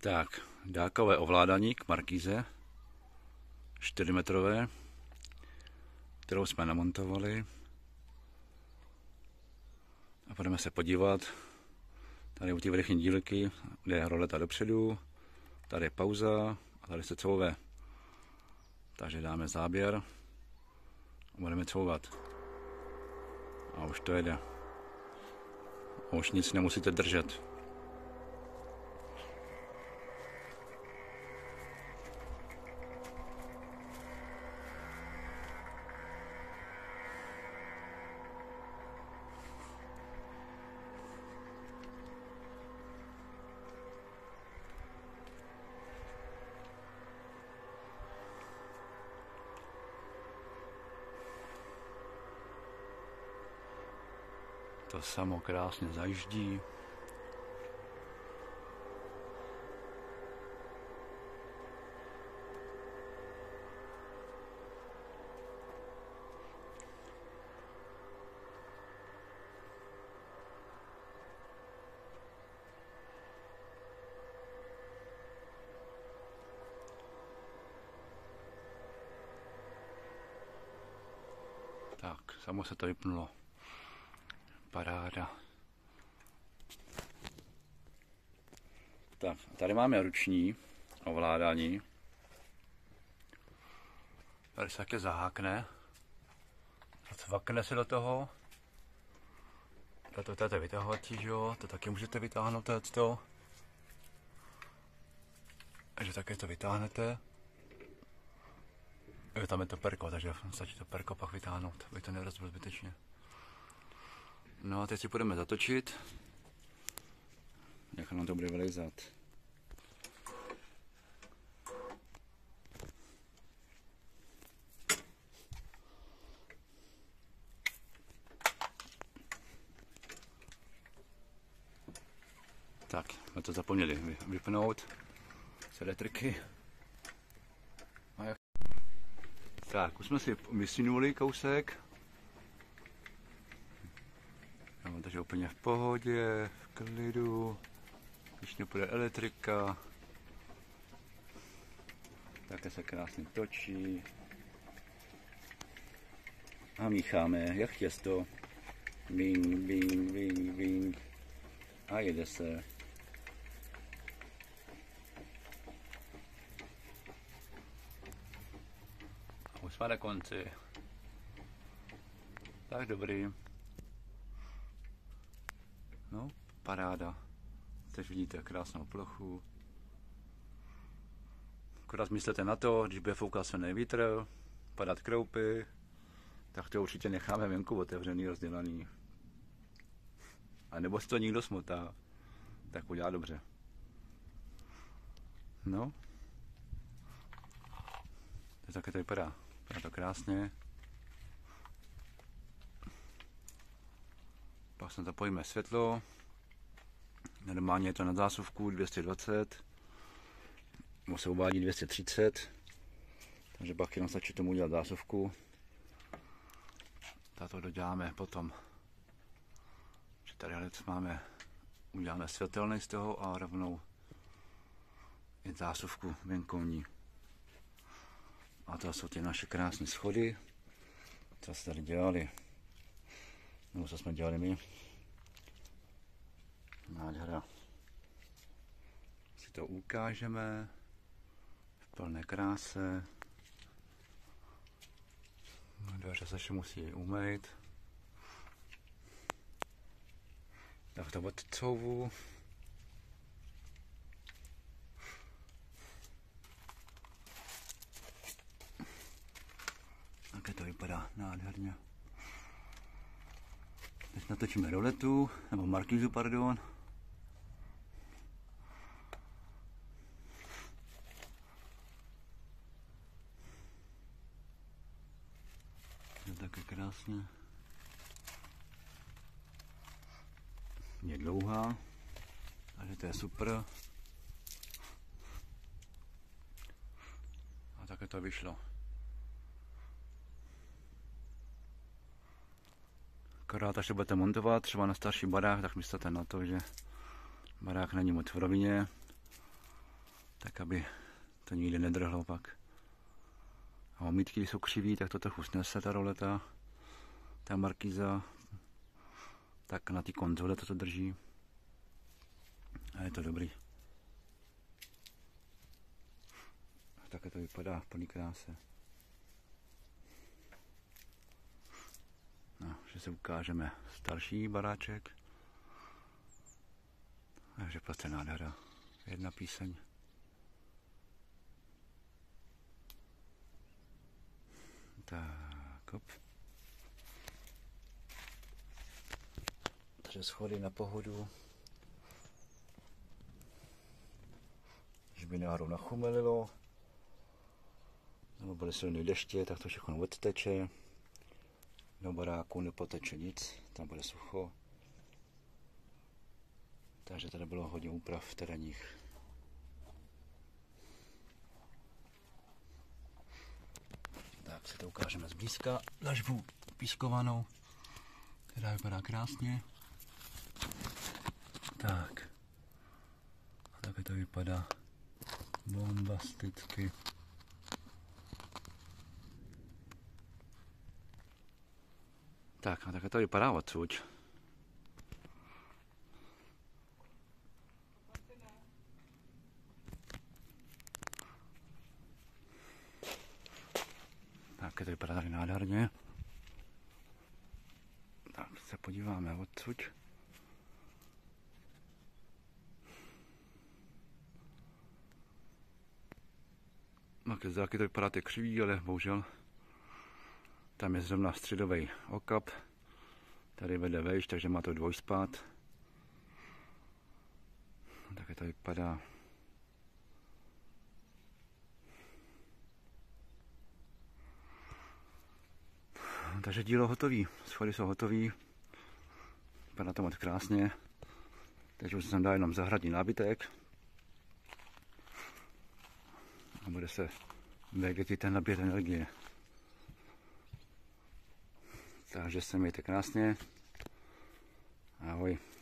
Tak, dálkové ovládání k markíze 4metrové, kterou jsme namontovali. A budeme se podívat. Tady u té vrchní dílky je roleta dopředu, tady je pauza a tady se couve. Takže dáme záběr a budeme couvat. A už to jede. A už nic nemusíte držet. To samo krásně zajíždí. Tak, samo se to vypnulo. Paráda. Tak, tady máme ruční ovládání. Tady se také zahákne. Cvakne se do toho. To je vytahovací, že jo? To taky můžete vytáhnout to. Takže také to vytáhnete. Jo, tam je to perko, takže stačí to perko pak vytáhnout, aby to nerozbil zbytečně. No a teď si budeme zatočit, jak nám to bude vylejzat. Tak, jsme to zapomněli vypnout z elektriky. Tak, už jsme si vysunuli kousek. Takže úplně v pohodě, v klidu, když nepůjde elektrika, také se krásně točí a mícháme jak těsto, bing, bing, bing, bing a jede se. A už jsme na konci, tak dobrý. No, paráda. Teď vidíte krásnou plochu. Akorát myslete na to, když bude foukat silný vítr, padat kroupy, tak to určitě necháme venku otevřený, rozdělaný. A nebo si to někdo smotá, tak udělá dobře. No. Také to vypadá. Vypadá to krásně. Pak se zapojíme světlo. Normálně je to na zásuvku 220. Nebo se uvádí 230. Takže pak jenom stačí tomu udělat zásuvku. Tato doděláme potom. Že tady máme, uděláme světelný z toho a rovnou i zásuvku venkovní. A to jsou ty naše krásné schody, co se tady dělali. No, co jsme dělali my. Nádhera. Si to ukážeme v plné kráse. Dveře se ještě musí umýt. Tak to odcouvu. Také to vypadá nádherně. Teď natočíme roletu, nebo markízu, pardon. Je také krásně. Je dlouhá, takže to je super. A také to vyšlo. Akorát až to budete montovat třeba na starší barák, tak myslete na to, že barák není moc v rovině tak aby to nikdy nedrhlo pak. A omítky, když jsou křiví, tak to trochu snese ta roleta, ta markíza, tak na ty konzole to drží. A je to dobrý. Také to vypadá v plný kráse. No, že se ukážeme starší baráček. Takže prostě nádhera. Jedna píseň. Tak, hop. Takže schody na pohodu. Když by náhodou nachumelilo, nebo byly silné deště, tak to všechno odteče. Do baráku nepoteče nic, tam bude sucho. Takže tady bylo hodně úprav terénních. Tak si to ukážeme zblízka. Lažbu pískovanou, která vypadá krásně. Tak. Takhle to vypadá bombasticky. Tak, a takhle to vypadá odsud. Tak to vypadá tady nádherně. Tak se podíváme odsud. Tak z dálky to vypadá ty křiví, ale bohužel tam je zrovna středový okap. Tady vede vejš, takže má to dvojspád. Tak to vypadá. Takže dílo hotový, schody jsou hotový. Vypadá to moc krásně. Teď už jsem dal jenom zahradní nábytek. A bude se vegetit ten nabíjet energie. Takže se mějte krásně. Ahoj.